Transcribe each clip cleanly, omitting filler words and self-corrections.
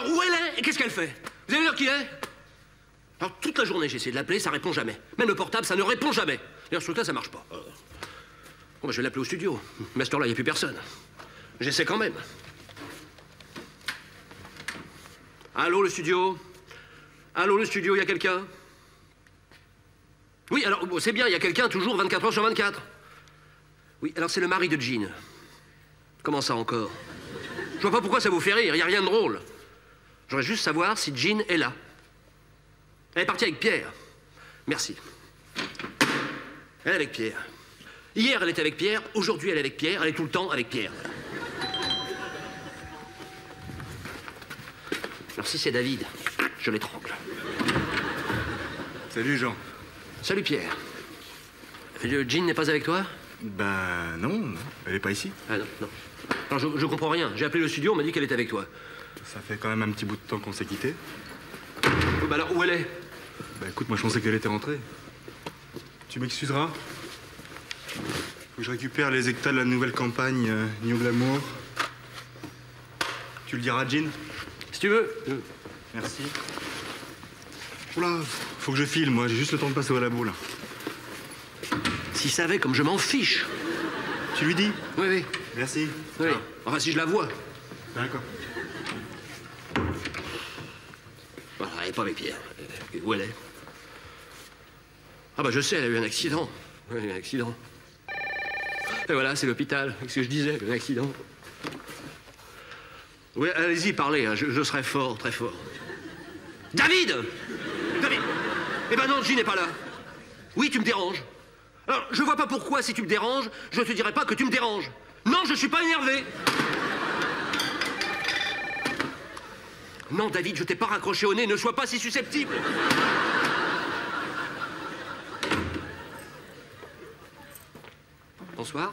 Alors, où elle est et qu'est-ce qu'elle fait? Vous allez dire qui est? Alors, toute la journée, j'ai essayé de l'appeler, ça répond jamais. Même le portable, ça ne répond jamais. D'ailleurs, ce truc-là, ça marche pas. Bon, bah, je vais l'appeler au studio. Mais à cette heure-là, il n'y a plus personne. J'essaie quand même. Allô, le studio? Allô, le studio, il y a quelqu'un? Oui, alors, bon, c'est bien, il y a quelqu'un toujours 24 heures sur 24. Oui, alors c'est le mari de Jean. Comment ça encore? Je vois pas pourquoi ça vous fait rire, il n'y a rien de drôle. J'aurais juste savoir si Jean est là. Elle est partie avec Pierre. Merci. Elle est avec Pierre. Hier, elle était avec Pierre, aujourd'hui, elle est avec Pierre, elle est tout le temps avec Pierre. Alors si c'est David, je l'étrangle. Salut Jean. Salut Pierre. Jean n'est pas avec toi? Ben non, elle est pas ici. Ah non, non. Alors je comprends rien. J'ai appelé le studio, on m'a dit qu'elle était avec toi. Ça fait quand même un petit bout de temps qu'on s'est quittés. Oh, bah alors où elle est? Bah écoute, moi je pensais qu'elle était rentrée. Tu m'excuseras? Faut que je récupère les hectares de la nouvelle campagne New Glamour. Tu le diras à Jean? Si tu veux. Merci. Oula, faut que je file, moi, j'ai juste le temps de passer au labo, là. S'il savait comme je m'en fiche. Tu lui dis? Oui, oui. Merci. Oui. Ciao. Enfin, si je la vois. D'accord. Voilà, elle n'est pas avec Pierre. Où elle est? Ah bah je sais, elle a eu un accident. Oui, un accident. Et voilà, c'est l'hôpital. C'est ce que je disais, un accident. Oui, allez-y, parlez, hein. Je serai fort, très fort. David! David! Eh ben non, Jean n'est pas là. Oui, tu me déranges. Alors, je vois pas pourquoi, si tu me déranges, je te dirai pas que tu me déranges. Non, je suis pas énervé. Non, David, je t'ai pas raccroché au nez, ne sois pas si susceptible. Bonsoir.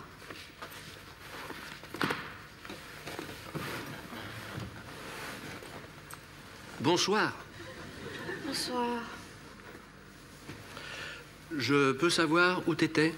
Bonsoir. Bonsoir. Je peux savoir où t'étais?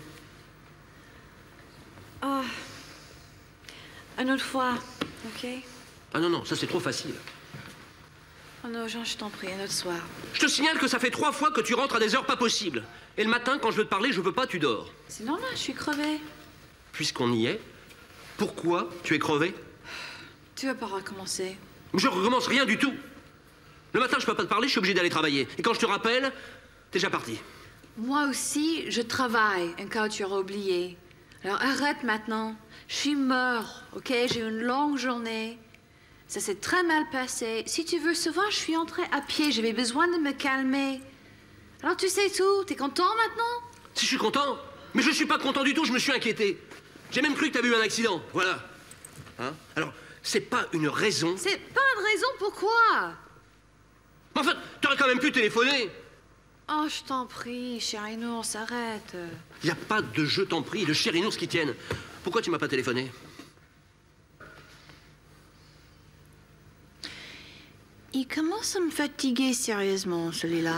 Oh. Une autre fois, ok? Ah non, non, ça c'est trop facile. Oh non, Jean, je t'en prie, un autre soir. Je te signale que ça fait 3 fois que tu rentres à des heures pas possibles. Et le matin, quand je veux te parler, je veux pas, tu dors. C'est normal, je suis crevée. Puisqu'on y est, pourquoi tu es crevé? Tu vas pas recommencer. Je recommence rien du tout. Le matin, je peux pas te parler, je suis obligé d'aller travailler. Et quand je te rappelle, t'es déjà parti. Moi aussi, je travaille, un cas où tu auras oublié. Alors arrête maintenant. Je suis mort, ok? J'ai eu une longue journée. Ça s'est très mal passé. Si tu veux savoir, je suis entrée à pied. J'avais besoin de me calmer. Alors tu sais tout. T'es content maintenant? Si je suis content? Mais je suis pas content du tout, je me suis inquiété. J'ai même cru que t'avais eu un accident. Voilà. Hein? Alors, c'est pas une raison. C'est pas une raison pourquoi? Mais enfin, t'aurais quand même pu téléphoner. Oh, je t'en prie, chérie, nous, on s'arrête. Y a pas de je t'en prie, de chérinours qui tiennent. Pourquoi tu m'as pas téléphoné? Il commence à me fatiguer sérieusement, celui-là.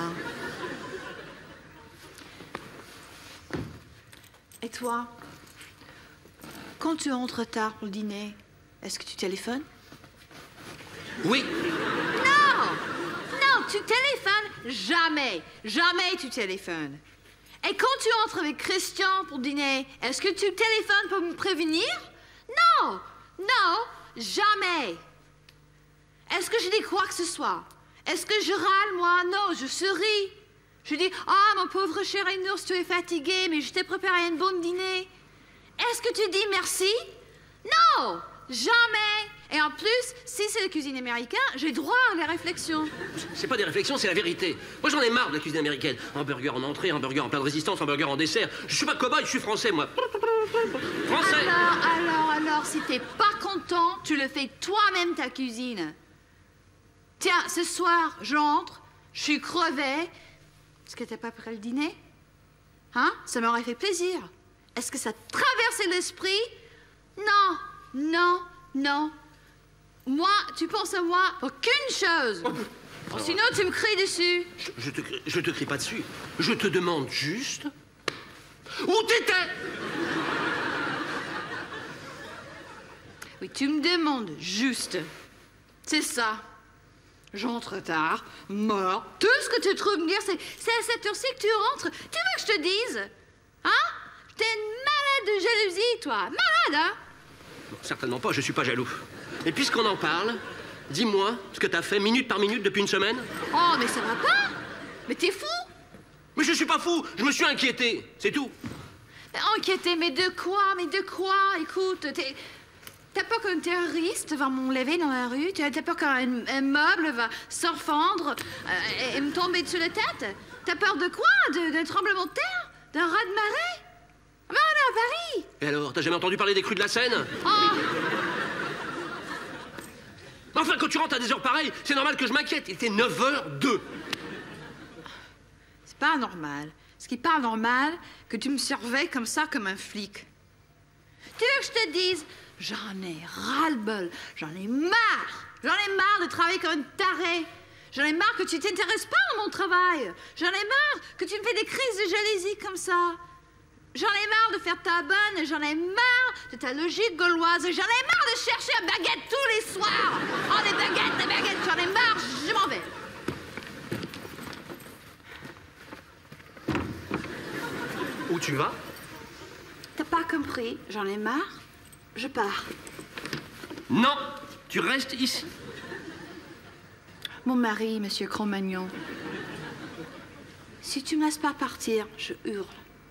Et toi? Quand tu rentres tard pour le dîner, est-ce que tu téléphones? Oui. Non! Non, tu téléphones jamais. Jamais tu téléphones. Et quand tu entres avec Christian pour dîner, est-ce que tu téléphones pour me prévenir? Non! Non! Jamais! Est-ce que je dis quoi que ce soit? Est-ce que je râle, moi? Non, je souris. Je dis, ah, mon pauvre cher Enours, tu es fatigué, mais je t'ai préparé une bonne dîner. Est-ce que tu dis merci? Non! Jamais! Et en plus, si c'est la cuisine américaine, j'ai droit à la réflexion. C'est pas des réflexions, c'est la vérité. Moi, j'en ai marre de la cuisine américaine. Hamburger en entrée, hamburger en plat de résistance, hamburger en dessert. Je suis pas cobaye, je suis français, moi. Français! Alors, si t'es pas content, tu le fais toi-même, ta cuisine. Tiens, ce soir, j'entre, je suis crevée. Est-ce que t'as pas pris le dîner? Hein? Ça m'aurait fait plaisir. Est-ce que ça te traversait l'esprit? Non, non, non. Moi, tu penses à moi pour qu'une chose. Sinon, tu me cries dessus. Je te crie pas dessus. Je te demande juste... Où t'étais? Oui, tu me demandes juste. C'est ça. J'entre tard, mort. Tout ce que tu trouves me dire, c'est à cette heure-ci que tu rentres. Tu veux que je te dise? Hein? T'es une malade de jalousie, toi. Malade, hein? Non, certainement pas, je suis pas jaloux. Et puisqu'on en parle, dis-moi ce que t'as fait minute par minute depuis une semaine. Oh, mais ça va pas? Mais t'es fou? Mais je suis pas fou, je me suis inquiété, c'est tout. Inquiété, mais de quoi? Mais de quoi? Écoute, t'as peur qu'un terroriste va m'enlever dans la rue? T'as peur qu'un meuble va s'enfendre et me tomber dessus la tête? T'as peur de quoi? D'un tremblement de terre? D'un raz-de-marée? Ah ben, on est à Paris! Et alors, t'as jamais entendu parler des crues de la Seine? Oh! Enfin, quand tu rentres à des heures pareilles, c'est normal que je m'inquiète. Il était 9h02. C'est pas normal. Ce qui est pas normal, que tu me surveilles comme ça, comme un flic. Tu veux que je te dise? J'en ai ras-le-bol. J'en ai marre. J'en ai marre de travailler comme une tarée. J'en ai marre que tu t'intéresses pas à mon travail. J'en ai marre que tu me fais des crises de jalousie comme ça. J'en ai marre de faire ta bonne. J'en ai marre de ta logique gauloise. J'en ai marre de chercher à baguette tous les soirs. Oh, des baguettes. J'en ai marre. Je m'en vais. Où tu vas? T'as pas compris? J'en ai marre. Je pars. Non, tu restes ici. Mon mari, monsieur Cro-Magnon. Si tu me laisses pas partir, je hurle.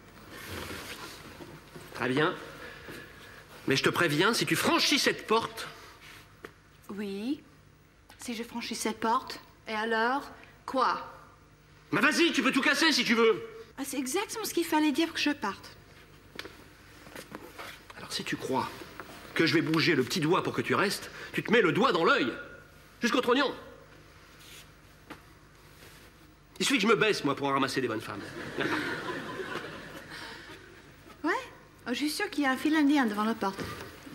Très bien. Mais je te préviens, si tu franchis cette porte... Oui. Si je franchis cette porte, et alors? Quoi? Bah vas-y, tu peux tout casser si tu veux. Ah, c'est exactement ce qu'il fallait dire pour que je parte. Alors si tu crois que je vais bouger le petit doigt pour que tu restes, tu te mets le doigt dans l'œil. Jusqu'au trognon. Il suffit que je me baisse, moi, pour ramasser des bonnes femmes. Ouais? Oh, je suis sûre qu'il y a un fil indien devant la porte.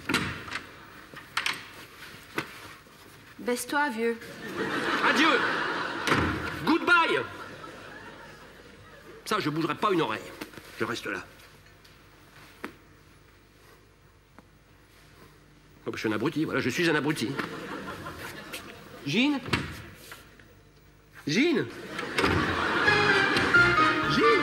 Baisse-toi, vieux. Adieu. Goodbye. Ça, je bougerai pas une oreille. Je reste là. Oh, je suis un abruti, voilà, je suis un abruti. Jean? Jean? Jean?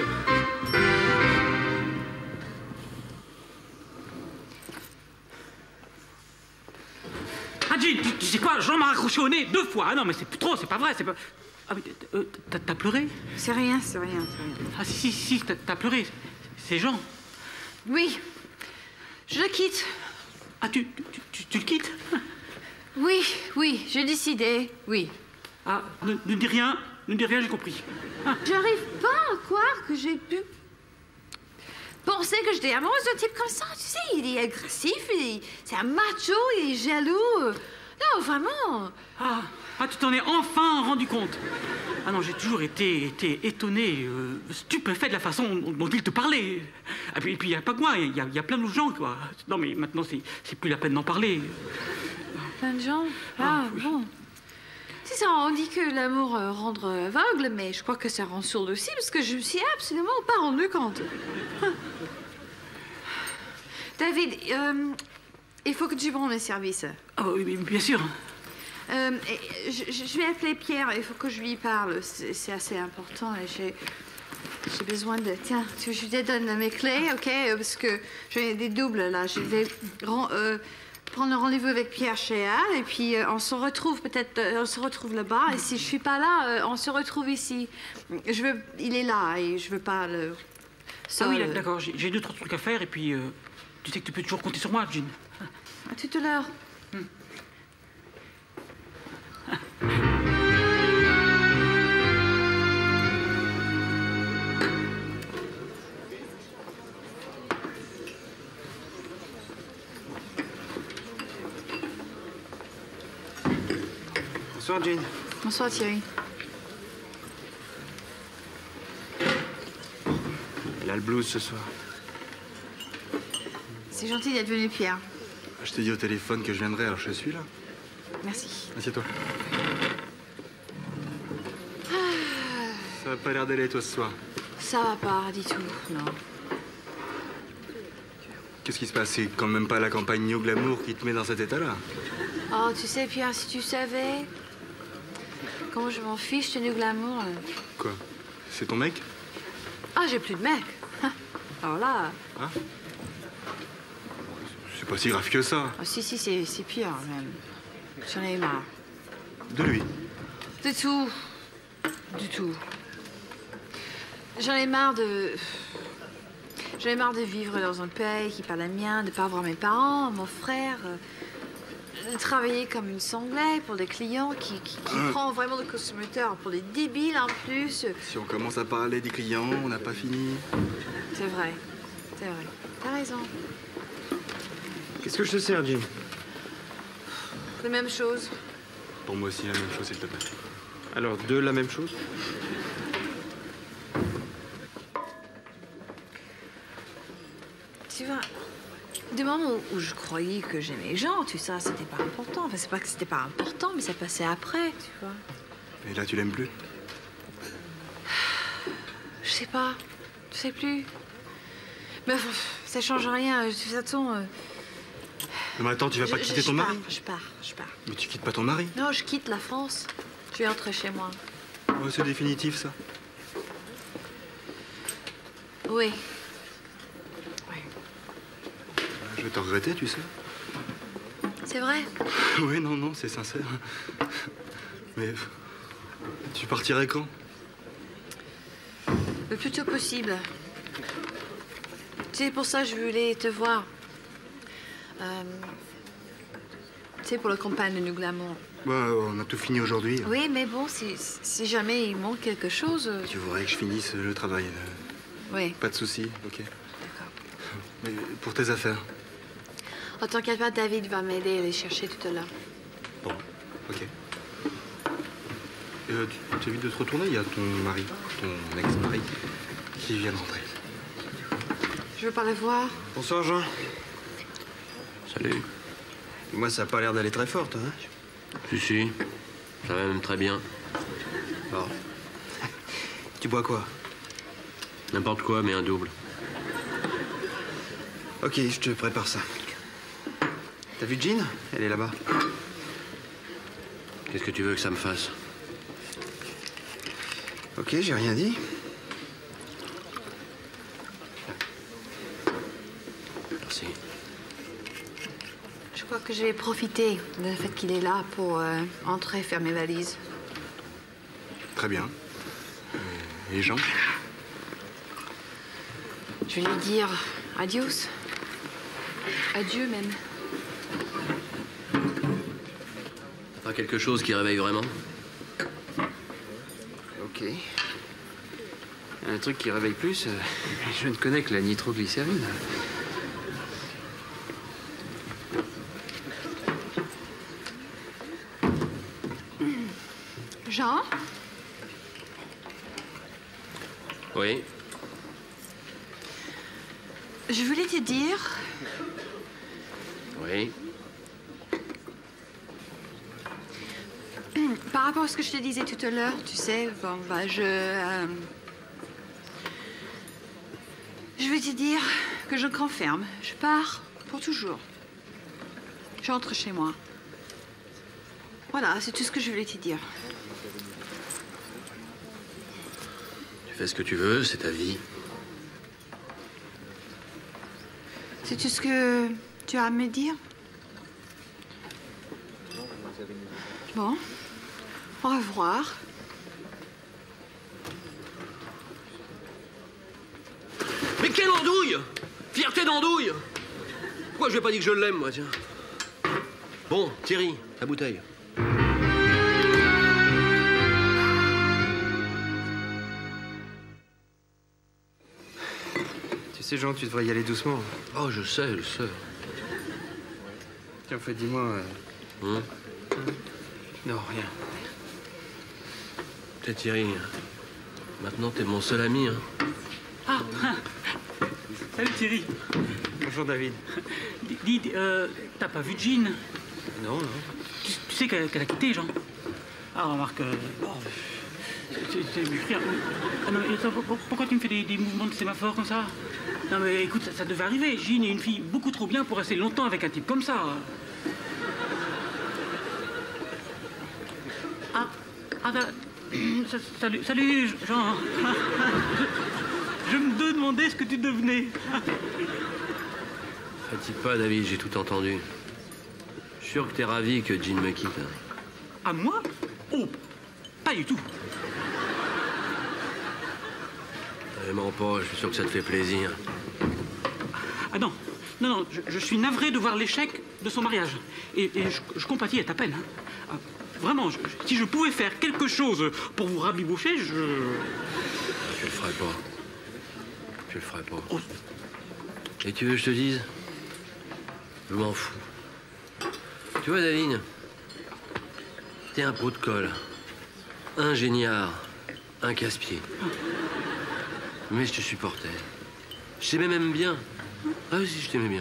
Ah, Jean, tu sais quoi? Jean m'a raccroché au nez 2 fois. Ah non, mais c'est trop, c'est pas vrai, c'est pas... Ah, mais t'as pleuré? C'est rien. Ah, si, t'as pleuré. C'est Jean. Oui. Je le quitte. Ah, tu le quittes? Oui, j'ai décidé. Oui. Ah, ne dis rien, j'ai compris. Ah. J'arrive pas à croire que j'ai pu penser que j'étais amoureuse d'un type comme ça. Tu sais, il est agressif, c'est un macho, il est jaloux. Non, vraiment. Ah, tu t'en es enfin rendu compte. Ah non, j'ai toujours été étonné, stupéfait de la façon dont il te parlait. Et puis il n'y a pas que moi, il y a plein d'autres gens, quoi. Non, mais maintenant, c'est plus la peine d'en parler. Plein de gens? Ah, oui. Bon. C'est ça, on dit que l'amour rend aveugle, mais je crois que ça rend sourd aussi, parce que je me suis absolument pas rendu compte. David, il faut que tu prennes mes services. Oh, oui, bien sûr. Je vais appeler Pierre, il faut que je lui parle. C'est assez important et j'ai besoin de... Tiens, je te donne mes clés, OK? Parce que j'ai des doubles, là. Je vais prendre un rendez-vous avec Pierre chez Al et puis on se retrouve peut-être... on se retrouve là-bas et si je suis pas là, on se retrouve ici. Il est là et je veux pas le... Ah oui, d'accord, j'ai 2-3 trucs à faire et puis tu sais que tu peux toujours compter sur moi, Jean. À tout à l'heure. Bonsoir, Jean. Bonsoir, Thierry. Elle a le blues ce soir. C'est gentil d'être venu, Pierre. Je t'ai dit au téléphone que je viendrais, alors je suis là. Merci. Assieds-toi. Ça va pas l'air d'aller, toi, ce soir. Ça va pas du tout, non. Qu'est-ce qui se passe? C'est quand même pas la campagne New Glamour qui te met dans cet état-là. Oh, tu sais, Pierre, si tu savais... Comment je m'en fiche, tenue glamour. Quoi? C'est ton mec? Ah, j'ai plus de mec. Alors là... Hein? C'est pas si grave que ça. Ah, si, c'est pire, même. J'en ai marre. De lui? De tout. Du tout. J'en ai marre de... J'en ai marre de vivre dans un pays qui parle le mien, de pas voir mes parents, mon frère... de travailler comme une sanglée pour des clients qui prend vraiment des consommateurs pour des débiles en plus. Si on commence à parler des clients, on n'a pas fini. C'est vrai. C'est vrai. T'as raison. Qu'est-ce que je te sers, Jim? La même chose. Pour moi aussi, la même chose, s'il te plaît. Alors, de la même chose? Tu vois, du moment où je croyais que j'aimais les gens, tu sais, c'était pas important. Enfin, c'est pas que c'était pas important, mais ça passait après, tu vois. Et là, tu l'aimes plus? Je sais pas. Je sais plus. Mais ça change rien. De toute façon... Non, mais attends, tu vas pas quitter ton mari? Je pars. Mais tu quittes pas ton mari? Non, je quitte la France. Je vais rentrer chez moi. Oh, c'est définitif, ça. Oui. Je vais te regretter, tu sais. C'est vrai? Oui, non, c'est sincère. Mais tu partirais quand? Le plus tôt possible. C'est pour ça que je voulais te voir. Tu sais, pour la campagne de New Glamour. Bah, on a tout fini aujourd'hui. Oui, mais bon, si jamais il manque quelque chose... Tu voudrais que je finisse le travail. Oui. Pas de souci, ok. D'accord. Mais pour tes affaires? En tant qu'à David va m'aider à les chercher tout à l'heure. Bon, ok. Tu évites de te retourner, il y a ton mari, ton ex-mari, qui vient de rentrer. Je veux pas le voir. Bonsoir, Jean. Salut. Moi, ça a pas l'air d'aller très fort, hein? Si, ça va même très bien. Bon. Tu bois quoi? N'importe quoi, mais un double. Ok, je te prépare ça. T'as vu Jean? Elle est là-bas. Qu'est-ce que tu veux que ça me fasse? Ok, j'ai rien dit. Merci. Je crois que je vais profiter du fait qu'il est là pour entrer et faire mes valises. Très bien. Et Jean? Je vais lui dire adios. Adieu même. T'as pas quelque chose qui réveille vraiment? Ok. Un truc qui réveille plus, je ne connais que la nitroglycérine. Jean? Oui. Je voulais te dire... Oui. Par rapport à ce que je te disais tout à l'heure, tu sais, bon, bah, je vais te dire que je renferme. Je pars pour toujours. J'entre chez moi. Voilà, c'est tout ce que je voulais te dire. Tu fais ce que tu veux, c'est ta vie. C'est tout ce que tu as à me dire? Bon. Au revoir. Mais quelle andouille! Fierté d'andouille! Pourquoi je lui ai pas dit que je l'aime, moi, tiens? Bon, Thierry, la bouteille. Tu sais, Jean, tu devrais y aller doucement. Oh, je sais. Tiens, en fait, dis-moi... Hein? Non, rien. T'es Thierry. Maintenant, t'es mon seul ami, hein. Ah, salut Thierry. Bonjour, David. Dis, t'as pas vu Jean? Non. Tu sais qu'elle a quitté, Jean? Ah, remarque... c'est rien. Ah non, mais attends, pourquoi tu me fais des mouvements de sémaphore comme ça? Non, mais écoute, ça devait arriver. Jean est une fille beaucoup trop bien pour rester longtemps avec un type comme ça. Ah, salut, Jean. Je me demandais ce que tu devenais. Fatigue pas, David, j'ai tout entendu. Je suis sûr que t'es ravi que Jean me quitte. À moi? Oh, pas du tout. Vraiment pas, je suis sûr que ça te fait plaisir. Ah non, je suis navré de voir l'échec de son mariage. Et je compatis à ta peine. Hein. Ah, vraiment, si je pouvais faire quelque chose pour vous rabiboucher, je... Tu le ferais pas. Tu le ferais pas. Oh. Et tu veux que je te dise? Je m'en fous. Tu vois, David, t'es un pot de colle, un géniard, un casse-pied. Mais je te supportais. Je t'aimais même bien. Ah oui, si, je t'aimais bien.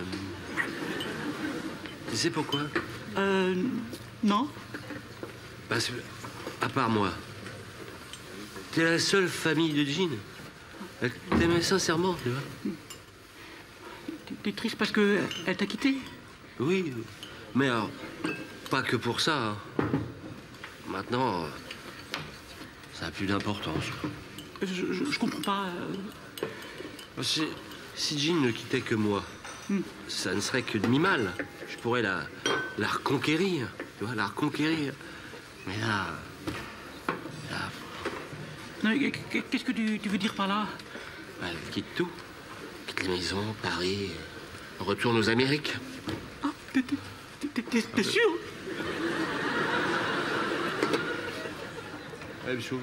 Tu sais pourquoi? Non. Parce que, à part moi, t'es la seule famille de Jean. Elle t'aimait sincèrement, tu vois. T'es triste parce qu'elle t'a quitté? Oui, mais alors, pas que pour ça. Hein. Maintenant, ça a plus d'importance. Je comprends pas. Si Jean ne quittait que moi, ça ne serait que demi-mal. Je pourrais la reconquérir, tu vois, la reconquérir. Mais là... Non, qu'est-ce que tu veux dire par là? Elle quitte tout. Quitte les maisons, Paris, retourne aux Amériques. Ah, t'es sûr? Même chose.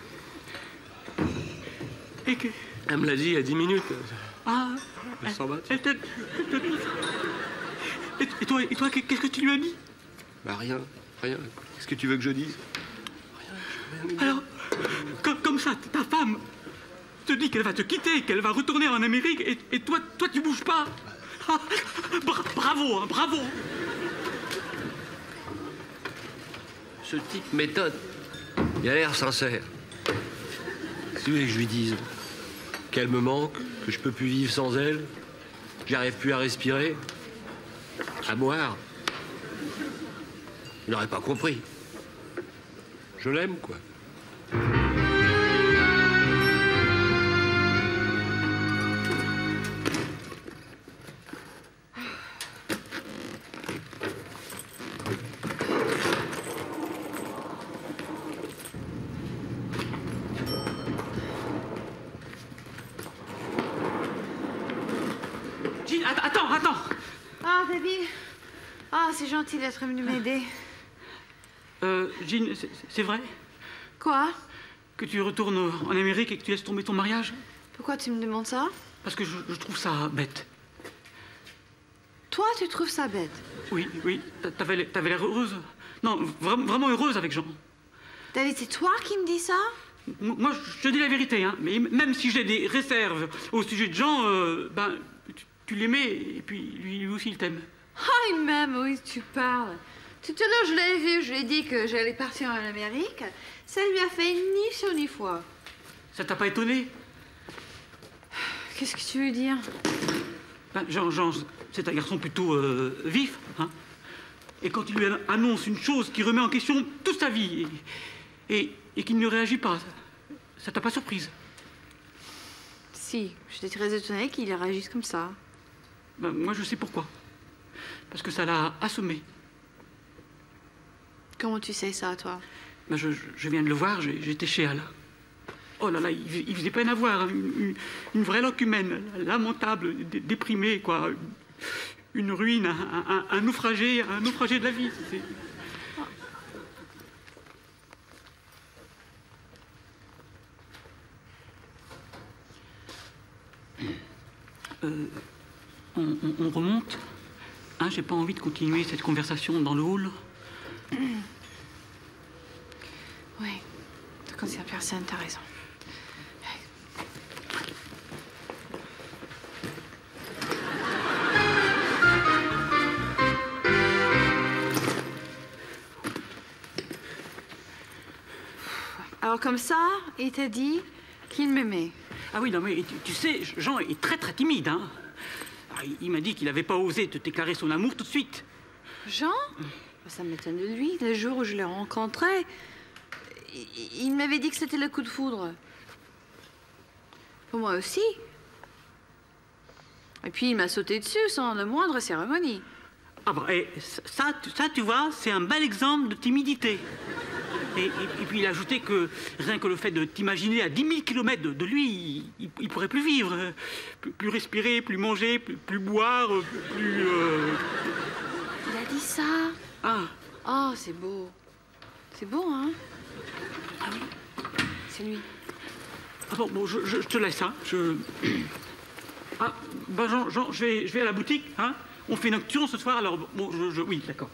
Et que... Elle me l'a dit il y a 10 minutes. Ah, Elle s'en bat. Et toi, qu'est-ce que tu lui as dit? Bah rien. Qu'est-ce que tu veux que je dise? Alors, comme ça, ta femme te dit qu'elle va te quitter, qu'elle va retourner en Amérique, et toi, tu bouges pas. Ah, bravo, hein, bravo. Ce type m'étonne. Il a l'air sincère. Si vous voulez que je lui dise qu'elle me manque, que je peux plus vivre sans elle, que j'arrive plus à respirer, à boire, il n'aurait pas compris. Je l'aime, quoi. Jean, attends. Ah, baby. Ah, c'est gentil d'être venu m'aider. Jean, c'est vrai Quoi? que tu retournes en Amérique et que tu laisses tomber ton mariage? Pourquoi tu me demandes ça? Parce que je trouve ça bête. Toi, tu trouves ça bête? Oui, t'avais l'air heureuse. Non, vraiment heureuse avec Jean. David, c'est toi qui me dis ça? Moi, je te dis la vérité, hein. Mais même si j'ai des réserves au sujet de Jean, tu l'aimais et puis lui aussi il t'aime. Ah, il m'aime, oui, tu parles. Tout à l'heure, je l'ai vu, je lui ai dit que j'allais partir en Amérique. Ça lui a fait ni chaud ni froid. Ça t'a pas étonné? Qu'est-ce que tu veux dire? Jean, c'est un garçon plutôt vif, hein. Et quand il lui annonce une chose qui remet en question toute sa vie et qu'il ne réagit pas, ça t'a pas surprise? Si, j'étais très étonnée qu'il réagisse comme ça. Moi, je sais pourquoi. Parce que ça l'a assommé. Comment tu sais ça, toi? Je viens de le voir, j'étais chez Al. Oh là là, il faisait peine à voir, hein. Une vraie loque humaine, lamentable, déprimée, quoi. Une ruine, un naufragé de la vie. On remonte. Hein, j'ai pas envie de continuer cette conversation dans le hall. Oui, te concerne personne, t'as raison. Alors comme ça, il t'a dit qu'il m'aimait. Ah oui, non mais tu sais, Jean est très très timide, hein. Alors, il m'a dit qu'il n'avait pas osé te déclarer son amour tout de suite. Jean? Ça m'étonne de lui. Le jour où je l'ai rencontré, il m'avait dit que c'était le coup de foudre. Pour moi aussi. Et puis il m'a sauté dessus sans la moindre cérémonie. Ah bon, et ça, tu vois, c'est un bel exemple de timidité. Et puis il a ajouté que rien que le fait de t'imaginer à 10 000 km de lui, il pourrait plus vivre. Plus respirer, plus manger, plus boire, plus... Il a dit ça? Ah. Oh, c'est beau. C'est beau, hein? Ah oui. C'est lui. Ah bon, je te laisse, hein. Ah, ben Jean, je vais à la boutique, hein. On fait une nocturne ce soir, alors bon, oui, d'accord.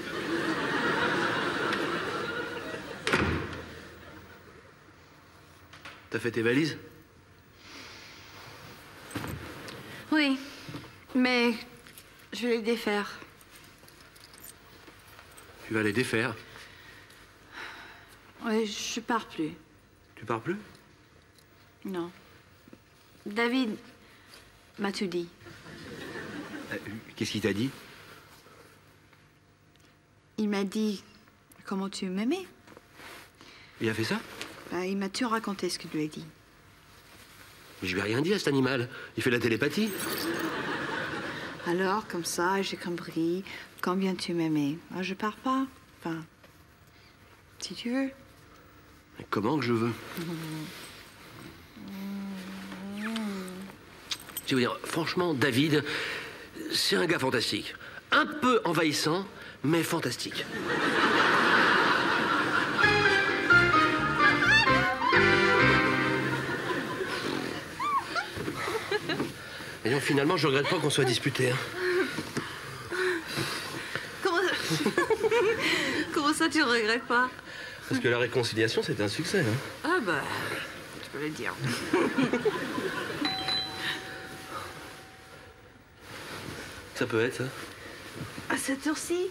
T'as fait tes valises? Oui, mais je vais les défaire. Tu vas les défaire. Oui, je pars plus. Tu pars plus? Non. David m'a tout dit. Qu'est-ce qu'il t'a dit? Il m'a dit comment tu m'aimais. Il a fait ça? Ben, il m'a tout raconté ce que tu lui as dit. Mais je lui ai rien dit à cet animal. Il fait la télépathie. Alors, comme ça, j'ai compris combien tu m'aimais. Ah, je pars pas. Enfin, si tu veux. Mais comment que je veux? Je veux dire, franchement, David, c'est un gars fantastique. Un peu envahissant, mais fantastique. Et donc, finalement, je regrette pas qu'on soit disputés. Hein. Comment ça, tu regrettes pas? Parce que la réconciliation, c'était un succès. Hein. Ah bah, tu peux le dire. Ça peut être, ça. À cette heure-ci?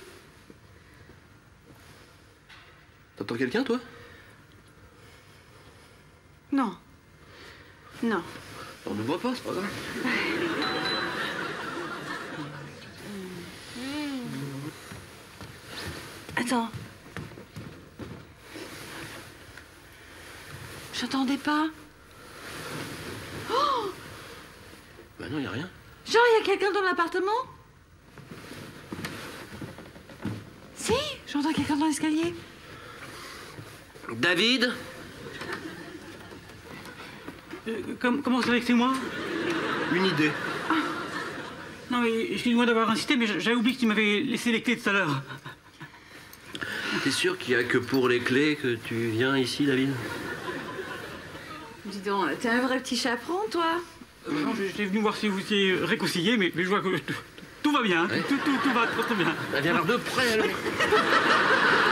T'entends quelqu'un, toi? Non. Non. On ne voit pas, c'est pas grave. Attends. J'entendais pas. Oh! Bah non, y a rien. Genre, il y a quelqu'un dans l'appartement? Si, j'entends quelqu'un dans l'escalier. David? Comment vous savez que c'est moi? Une idée. Non mais, excuse-moi d'avoir insisté, mais j'avais oublié que tu m'avais laissé les clés tout à l'heure. T'es sûr qu'il n'y a que pour les clés que tu viens ici, David? Dis donc, t'es un vrai petit chaperon, toi? Non, j'étais venu voir si vous étiez réconciliés, mais je vois que tout va bien. Ouais. Tout va très bien. Elle vient voir de près, alors.